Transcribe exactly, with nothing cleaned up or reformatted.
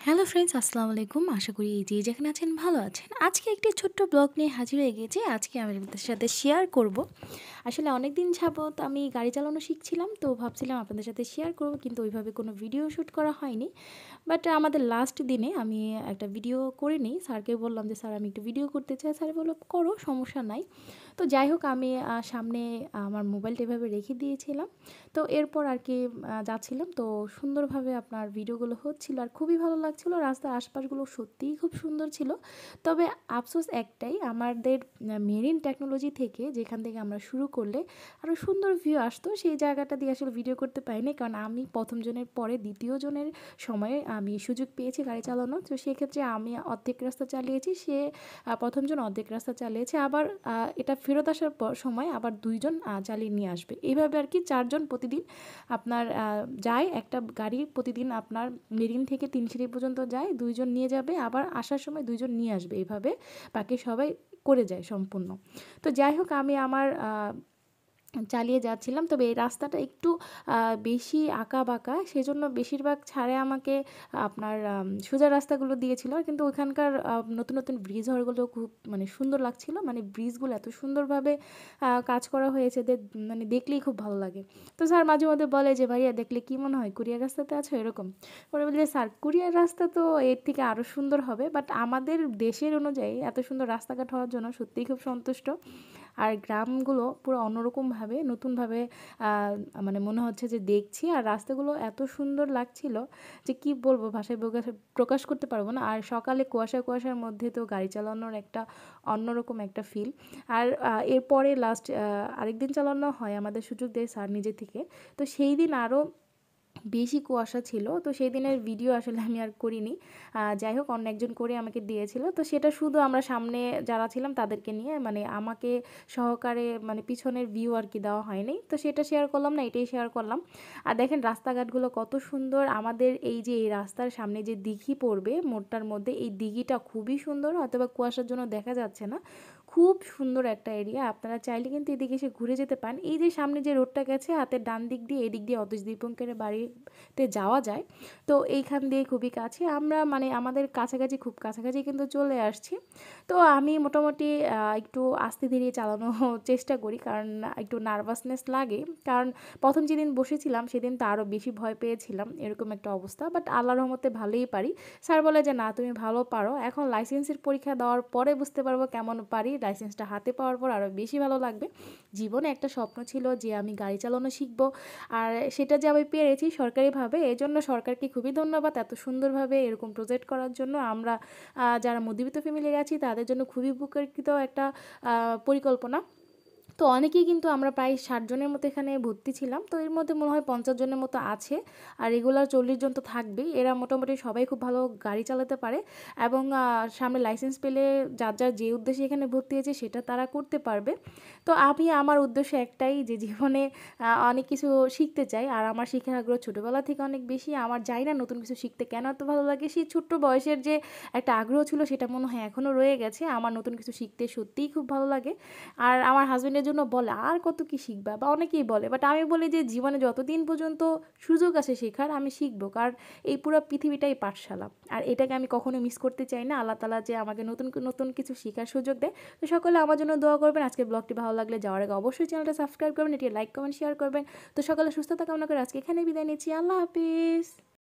Hello friends, আসসালামু আলাইকুম। আশা করি যে যেখানে আছেন ভালো আছেন। আজকে একটি ছোট্ট ব্লগ নিয়ে হাজির হয়ে গেছি। আজকে আমি আপনাদের সাথে শেয়ার করব। আসলে অনেক দিন যাবত আমি গাড়ি চালানো শিখছিলাম, তো ভাবছিলাম আপনাদের সাথে শেয়ার করব, কিন্তু ওইভাবে কোনো ভিডিও শ্যুট করা হয়নি। বাট আমাদের লাস্ট দিনে আমি একটা ভিডিও করে নিই। স্যারকে বললাম যে স্যার আমি একটু ভিডিও করতে চাই। স্যার বলল করো, সমস্যা নাই। তো যাই হোক, আমি আহ, সামনে আমার মোবাইলটা এভাবে রেখে দিয়েছিলাম। তো এরপর আর কি আহ, যাচ্ছিলাম, তো সুন্দরভাবে আপনার ভিডিওগুলো হচ্ছিল আর খুবই ভালো লাগছিল। রাস্তার আশপাশগুলো সত্যিই খুব সুন্দর ছিল। তবে আফসোস একটাই, আমাদের মেরিন টেকনোলজি থেকে যেখান থেকে আমরা শুরু করলে আরও সুন্দর ভিউ আসতো, সেই জায়গাটা দিয়ে আসলে ভিডিও করতে পারিনি, কারণ আমি প্রথম জনের পরে দ্বিতীয় জনের সময়ে আমি সুযোগ পেয়েছি গাড়ি চালানো। তো সেক্ষেত্রে আমি অর্ধেক রাস্তা চালিয়েছি, সে আহ, প্রথমজন অর্ধেক রাস্তা চালিয়েছে। আবার আহ, এটা ফেরত আসার পর সময় আবার দুইজন আহ, চালিয়ে নিয়ে আসবে, এইভাবে আর কি চারজন প্রতিদিন আপনার আহ, যায়। একটা গাড়ি প্রতিদিন আপনার মেরিন থেকে তিনশিড়ি পর্যন্ত যায়, দুইজন নিয়ে যাবে, আবার আসার সময় দুইজন নিয়ে আসবে, এইভাবে বাকি সবাই করে যায় সম্পূর্ণ। তো যাই হোক, আমি আমার আহ, চালিয়ে যাচ্ছিলাম। তবে এই রাস্তাটা একটু আহ, বেশি আঁকা বাঁকা, সেজন্য বেশিরভাগ ছাড়ে আমাকে আপনার আম, সোজা রাস্তাগুলো দিয়েছিল। কিন্তু ওইখানকার আহ, নতুন নতুন ব্রিজ হওয়াগুলো খুব মানে সুন্দর লাগছিল। মানে ব্রিজগুলো এত সুন্দরভাবে আহ, কাজ করা হয়েছে যে মানে দেখলেই খুব ভালো লাগে। তো স্যার মাঝে মধ্যে বলে যে ভাইয়া দেখলে কি মনে হয় কুরিয়ার রাস্তাতে আছো এরকম। পরে বলি যে স্যার কুরিয়ার রাস্তা তো এর থেকে আরও সুন্দর হবে, বাট আমাদের দেশের অনুযায়ী এত সুন্দর রাস্তাঘাট হওয়ার জন্য সত্যিই খুব সন্তুষ্ট। আর গ্রামগুলো পুরো অন্যরকমভাবে নতুনভাবে মানে মনে হচ্ছে যে দেখছি। আর রাস্তাগুলো এত সুন্দর লাগছিল যে কি বলবো, ভাষায় প্রকাশ প্রকাশ করতে পারবো না। আর সকালে কুয়াশা কুয়াশার মধ্যে তো গাড়ি চালানোর একটা অন্যরকম একটা ফিল। আর আহ, এরপরে লাস্ট আরেকদিন চালানো হয়, আমাদের সুযোগ দেয় স্যার নিজে থেকে। তো সেই দিন আরও বেশি কুয়াশা ছিল, তো সেই দিনের ভিডিও আসলে আমি আর করিনি। আহ, যাই হোক, অন্য একজন করে আমাকে দিয়েছিল, তো সেটা শুধু আমরা সামনে যারা ছিলাম তাদেরকে নিয়ে, মানে আমাকে সহকারে মানে পিছনের ভিউ আর কি দেওয়া হয়নি, তো সেটা শেয়ার করলাম না, এটাই শেয়ার করলাম। আর দেখেন রাস্তাঘাটগুলো কত সুন্দর। আমাদের এই যে এই রাস্তার সামনে যে দিঘি পড়বে মোড়টার মধ্যে, এই দিঘিটা খুবই সুন্দর, হয়তো বা কুয়াশার জন্য দেখা যাচ্ছে না। খুব সুন্দর একটা এরিয়া, আপনারা চাইলে কিন্তু এদিকে এসে ঘুরে যেতে পারেন। এই যে সামনে যে রোডটা গেছে হাতের ডান দিক দিয়ে, এদিক দিয়ে অতীশ দীপঙ্করের বাড়িতে যাওয়া যায়। তো এইখান দিয়ে খুবই কাছে, আমরা মানে আমাদের কাছাকাছি খুব কাছাকাছি কিন্তু চলে আসছি। তো আমি মোটামুটি আহ, একটু আস্তে ধীরে চালানো চেষ্টা করি, কারণ একটু নার্ভাসনেস লাগে। কারণ প্রথম যেদিন বসেছিলাম সেদিন তো আরও বেশি ভয় পেয়েছিলাম, এরকম একটা অবস্থা। বাট আল্লাহর রহমতে ভালোই পারি। স্যার বলে যে না তুমি ভালো পারো, এখন লাইসেন্সের পরীক্ষা দেওয়ার পরে বুঝতে পারবো কেমন পারি। লাইসেন্সটা হাতে পাওয়ার পর আরও বেশি ভালো লাগবে। জীবনে একটা স্বপ্ন ছিল যে আমি গাড়ি চালানো শিখবো, আর সেটা যে আমি পেরেছি সরকারিভাবে, এই জন্য সরকারকে খুবই ধন্যবাদ এত সুন্দরভাবে এরকম প্রজেক্ট করার জন্য। আমরা আহ, যারা মধ্যবিত্ত ফ্যামিলির আছি তাদের জন্য খুবই উপকারিত একটা আহ, পরিকল্পনা। তো অনেকেই কিন্তু আমরা প্রায় ষাট জনের মতো এখানে ভর্তি ছিলাম, তো এর মধ্যে মনে হয় পঞ্চাশ জনের মতো আছে। আর রেগুলার চল্লিশ জন তো থাকবেই। এরা মোটামুটি সবাই খুব ভালো গাড়ি চালাতে পারে, এবং আহ, সামনে লাইসেন্স পেলে যার যার যে উদ্দেশ্যে এখানে ভর্তি হয়েছে সেটা তারা করতে পারবে। তো আমি আমার উদ্দেশ্য একটাই, যে জীবনে আহ, অনেক কিছু শিখতে চাই। আর আমার শিখার আগ্রহ ছোটোবেলা থেকে অনেক বেশি। আমার জানি না নতুন কিছু শিখতে কেন এত ভালো লাগে, সেই ছোট্ট বয়সের যে একটা আগ্রহ ছিল সেটা মনে হয় এখনও রয়ে গেছে। আমার নতুন কিছু শিখতে সত্যিই খুব ভালো লাগে। আর আমার হাজবেন্ডের জন্য বলে আর কত কি শিখবা, বা অনেকেই বলে, বাট আমি বলি যে জীবনে যতদিন পর্যন্ত সুযোগ আছে শেখার আমি শিখবো, কারণ এই পুরো পৃথিবীটাই পাঠশালা। আর এটাকে আমি কখনো মিস করতে চাই না। আল্লাহ তালা যে আমাকে নতুন নতুন কিছু শেখার সুযোগ দেয়। তো সকলে আমার জন্য দোয়া করবেন। আজকে ব্লগটি ভালো লাগলে যাওয়ার আগে অবশ্যই চ্যানেলটা সাবস্ক্রাইব করবেন, এটি লাইক কমেন্ট শেয়ার করবেন। তো সকলে সুস্থতা কামনা করে আজকে এখানে বিদায় নিচ্ছি। আল্লাহ হাফিজ।